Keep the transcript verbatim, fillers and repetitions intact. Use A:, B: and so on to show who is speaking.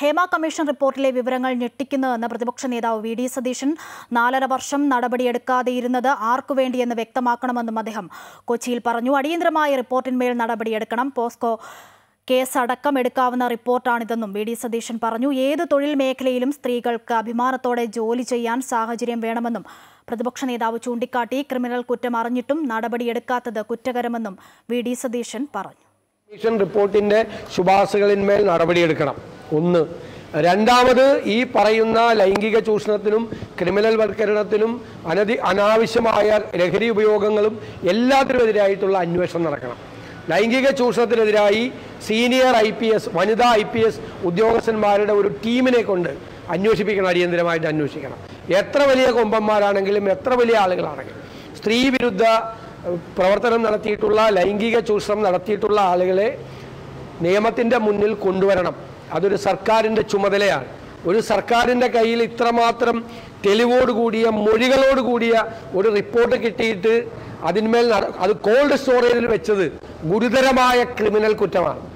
A: Hema commission റിപ്പോർട്ടിലെ വിവരങ്ങൾ ഞെട്ടിക്കുന്നതെന്ന് പ്രതിപക്ഷ നേതാവ് വി ഡി സതീശൻ. നാലര വർഷം നടപടിയെടുക്കാതെയിരുന്നത് ആർക്കുവേണ്ടിയെന്ന് വ്യക്തമാക്കണമെന്നും അദ്ദേഹം കൊച്ചിയിൽ പറഞ്ഞു. അടിയന്തരമായ റിപ്പോർട്ടിന്മേൽ നടപടിയെടുക്കണം. പോസ്കോ കേസടക്കം എടുക്കാവുന്ന റിപ്പോർട്ടാണിതെന്നും വി ഡി സതീശൻ പറഞ്ഞു. ഏത് തൊഴിൽ മേഖലയിലും സ്ത്രീകൾക്ക് അഭിമാനത്തോടെ ജോലി ചെയ്യാൻ സാഹചര്യം വേണമെന്നും പ്രതിപക്ഷ നേതാവ് ചൂണ്ടിക്കാട്ടി. ക്രിമിനൽ കുറ്റം അറിഞ്ഞിട്ടും നടപടിയെടുക്കാത്തത് കുറ്റകരമെന്നും വി ഡി സതീശൻ പറഞ്ഞു.
B: കമ്മീഷൻ റിപ്പോർട്ടിന്റെ ശുപാർശകളിന്മേൽ നടപടിയെടുക്കണം. ഒന്ന്. രണ്ടാമത്, ഈ പറയുന്ന ലൈംഗിക ചൂഷണത്തിനും ക്രിമിനൽ വൽക്കരണത്തിനും അനധി അനാവശ്യമായ ലഹരി ഉപയോഗങ്ങളും എല്ലാത്തിനുമെതിരായിട്ടുള്ള അന്വേഷണം നടക്കണം. ലൈംഗിക ചൂഷണത്തിനെതിരായി സീനിയർ ഐ പി എസ് വനിതാ ഐ പി എസ് ഉദ്യോഗസ്ഥന്മാരുടെ ഒരു ടീമിനെ കൊണ്ട് അന്വേഷിപ്പിക്കണം. അടിയന്തരമായിട്ട് അന്വേഷിക്കണം. എത്ര വലിയ കൊമ്പന്മാരാണെങ്കിലും എത്ര വലിയ ആളുകളാണെങ്കിലും സ്ത്രീ വിരുദ്ധ പ്രവർത്തനം നടത്തിയിട്ടുള്ള, ലൈംഗിക ചൂഷണം നടത്തിയിട്ടുള്ള ആളുകളെ നിയമത്തിൻ്റെ മുന്നിൽ കൊണ്ടുവരണം. അതൊരു സർക്കാരിൻ്റെ ചുമതലയാണ്. ഒരു സർക്കാരിൻ്റെ കയ്യിൽ ഇത്രമാത്രം തെളിവോടുകൂടിയ മൊഴികളോടുകൂടിയ ഒരു റിപ്പോർട്ട് കിട്ടിയിട്ട് അതിന്മേൽ അത് കോൾഡ് സ്റ്റോറേജിൽ വെച്ചത് ഗുരുതരമായ ക്രിമിനൽ കുറ്റമാണ്.